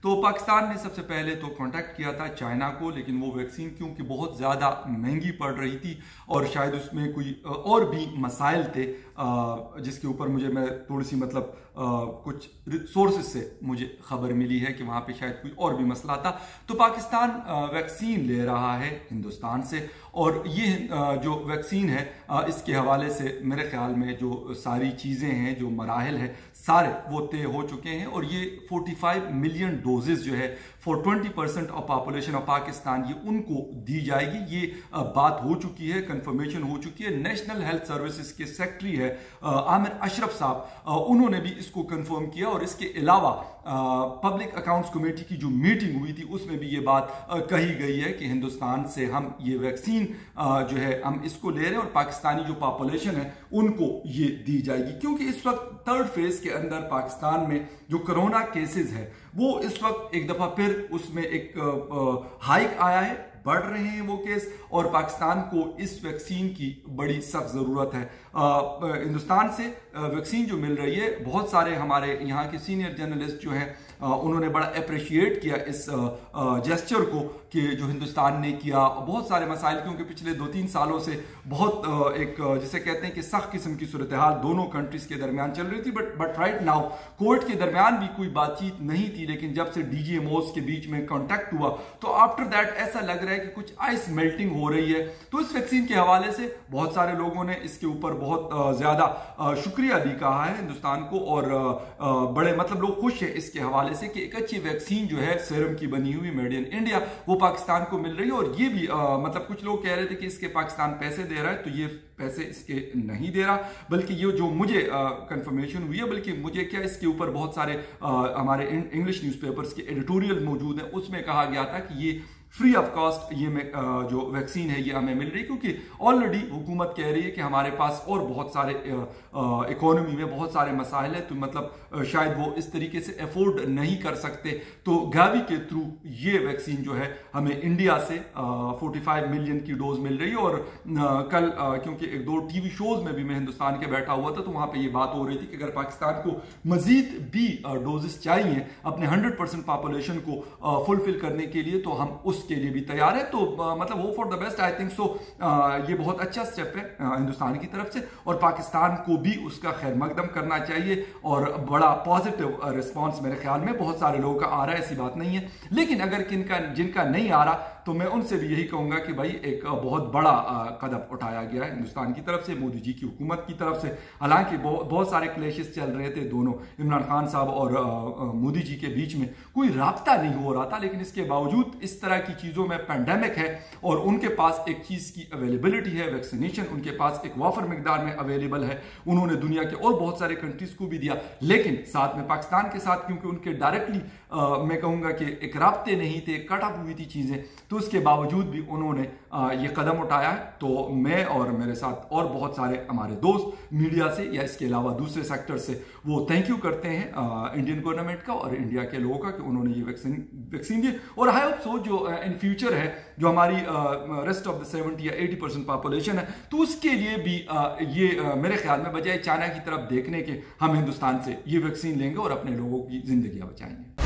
तो पाकिस्तान ने सबसे पहले तो कांटेक्ट किया था चाइना को, लेकिन वो वैक्सीन क्योंकि बहुत ज़्यादा महंगी पड़ रही थी और शायद उसमें कोई और भी मसाइल थे जिसके ऊपर मैं थोड़ी सी कुछ सोर्सेज से मुझे खबर मिली है कि वहाँ पे शायद कोई और भी मसला था। तो पाकिस्तान वैक्सीन ले रहा है हिंदुस्तान से, और ये जो वैक्सीन है इसके हवाले से मेरे ख्याल में जो सारी चीज़ें हैं, जो मराहल है, सारे वो तय हो चुके हैं। और ये 45 मिलियन डोजेज जो है for 20% of population of Pakistan, ये उनको दी जाएगी। ये बात हो चुकी है, कंफर्मेशन हो चुकी है। नेशनल हेल्थ सर्विसेज के सेक्रेटरी है आमिर अशरफ साहब, उन्होंने भी इसको कंफर्म किया। और इसके अलावा पब्लिक अकाउंट्स कमेटी की जो मीटिंग हुई थी उसमें भी ये बात कही गई है कि हिंदुस्तान से हम ये वैक्सीन जो है हम इसको ले रहे हैं और पाकिस्तानी जो पॉपुलेशन है उनको ये दी जाएगी। क्योंकि इस वक्त थर्ड फेज के अंदर पाकिस्तान में जो कोरोना केसेस है वो इस वक्त एक दफा फिर उसमें एक हाइक आया है, बढ़ रहे हैं वो केस, और पाकिस्तान को इस वैक्सीन की बड़ी सख्त ज़रूरत है। हिंदुस्तान से वैक्सीन जो मिल रही है, बहुत सारे हमारे यहाँ के सीनियर जर्नलिस्ट जो हैं उन्होंने बड़ा अप्रिशिएट किया इस जेस्चर को कि जो हिंदुस्तान ने किया। बहुत सारे मसाइल, क्योंकि पिछले 2-3 सालों से बहुत एक जिसे कहते हैं कि सख्त किस्म की सूरत हाल दोनों कंट्रीज के दरमियान चल रही थी। बट राइट नाउ कोविड के दरमियान भी कोई बातचीत नहीं थी, लेकिन जब से डीजीएमओस के बीच में कॉन्टैक्ट हुआ तो आफ्टर दैट ऐसा लग रहा है कि कुछ आइस मेल्टिंग हो रही है। तो इस वैक्सीन के हवाले से बहुत सारे लोगों ने इसके ऊपर बहुत ज्यादा शुक्रिया भी कहा है हिंदुस्तान को, और बड़े लोग खुश हैं इसके हवाले से कि एक अच्छी वैक्सीन जो है सीरम की बनी हुई मेड इन इंडिया वो पाकिस्तान को मिल रही है। और ये भी कुछ लोग कह रहे थे कि इसके पाकिस्तान पैसे दे रहा है, तो ये पैसे इसके नहीं दे रहा, बल्कि ये जो मुझे कंफर्मेशन हुई है, बल्कि मुझे क्या इसके ऊपर बहुत सारे हमारे इंग्लिश न्यूज़पेपर्स के एडिटोरियल मौजूद हैं, उसमें कहा गया था कि ये फ्री ऑफ कॉस्ट ये जो वैक्सीन है ये हमें मिल रही है, क्योंकि ऑलरेडी हुकूमत कह रही है कि हमारे पास और बहुत सारे इकोनॉमी में बहुत सारे मसाइल है, तो शायद वो इस तरीके से अफोर्ड नहीं कर सकते। तो गावी के थ्रू ये वैक्सीन जो है हमें इंडिया से 45 मिलियन की डोज मिल रही है। और कल क्योंकि 1-2 टीवी शोज में भी मैं हिंदुस्तान के बैठा हुआ था, तो वहां पर ये बात हो रही थी कि अगर पाकिस्तान को मजीद भी डोजेस चाहिए अपने 100% पॉपुलेशन को फुलफिल करने के लिए, तो हम उसके लिए भी तैयार है। तो वो for the best, I think so ये बहुत अच्छा स्टेप है हिंदुस्तान की तरफ से, और पाकिस्तान को भी उसका खैर मकदम करना चाहिए। और बड़ा पॉजिटिव रिस्पांस मेरे ख्याल में बहुत सारे लोगों का आ रहा है, ऐसी बात नहीं है। लेकिन अगर जिनका नहीं आ रहा, तो मैं उनसे भी यही कहूंगा कि भाई एक बहुत बड़ा कदम उठाया गया है हिंदुस्तान की तरफ से, मोदी जी की हुकूमत की तरफ से। हालांकि बहुत सारे क्लेशेस चल रहे थे दोनों, इमरान खान साहब और मोदी जी के बीच में कोई राब्ता नहीं हो रहा था, लेकिन इसके बावजूद इस तरह की चीजों में पैंडेमिक है और उनके पास एक चीज की अवेलेबिलिटी है, वैक्सीनेशन उनके पास एक वाफर मिकदार में अवेलेबल है, उन्होंने दुनिया के और बहुत सारे कंट्रीज को भी दिया। लेकिन साथ में पाकिस्तान के साथ क्योंकि उनके डायरेक्टली मैं कहूंगा कि एक राब्ते नहीं थे, कट अप हुई थी चीजें, तो उसके बावजूद भी उन्होंने ये कदम उठाया है। तो मैं और मेरे साथ और बहुत सारे हमारे दोस्त मीडिया से या इसके अलावा दूसरे सेक्टर से वो थैंक यू करते हैं इंडियन गवर्नमेंट का और इंडिया के लोगों का कि उन्होंने ये वैक्सीन दी। और आई होप सो जो इन फ्यूचर है, जो हमारी रेस्ट ऑफ द 70 या 80% पॉपुलेशन है, तो उसके लिए भी ये मेरे ख्याल में बजाय चाइना की तरफ देखने के हम हिंदुस्तान से ये वैक्सीन लेंगे और अपने लोगों की जिंदगियां बचाएंगे।